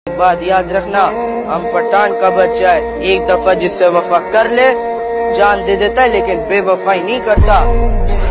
बात याद रखना, हम पठान का बच्चा है, एक दफा जिससे वफा कर ले जान दे देता है, लेकिन बेवफाई नहीं करता।